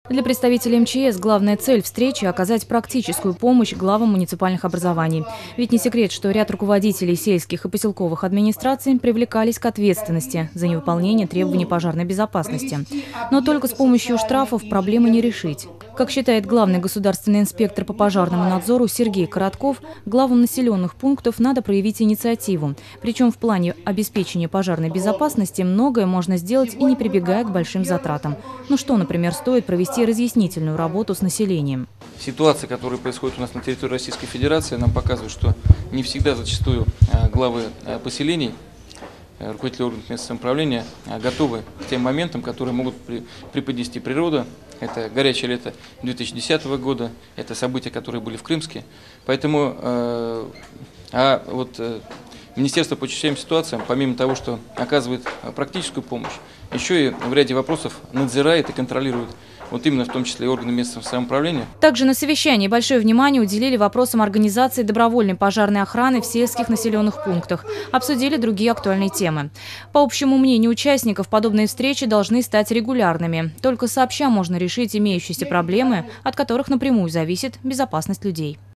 Для представителей МЧС главная цель встречи – оказать практическую помощь главам муниципальных образований. Ведь не секрет, что ряд руководителей сельских и поселковых администраций привлекались к ответственности за невыполнение требований пожарной безопасности. Но только с помощью штрафов проблемы не решить. Как считает главный государственный инспектор по пожарному надзору Сергей Коротков, главам населенных пунктов надо проявить инициативу. Причем в плане обеспечения пожарной безопасности многое можно сделать и не прибегая к большим затратам. Ну что, например, стоит провести разъяснительную работу с населением. Ситуация, которая происходит у нас на территории Российской Федерации, нам показывает, что не всегда зачастую главы поселений, руководители органов местного самоуправления готовы к тем моментам, которые могут преподнести природа. Это горячее лето 2010 года, это события, которые были в Крымске. Поэтому Министерство по чрезвычайным ситуациям, помимо того, что оказывает практическую помощь, еще и в ряде вопросов надзирает и контролирует, вот именно в том числе и органы местного самоуправления. Также на совещании большое внимание уделили вопросам организации добровольной пожарной охраны в сельских населенных пунктах. Обсудили другие актуальные темы. По общему мнению участников, подобные встречи должны стать регулярными. Только сообща можно решить имеющиеся проблемы, от которых напрямую зависит безопасность людей.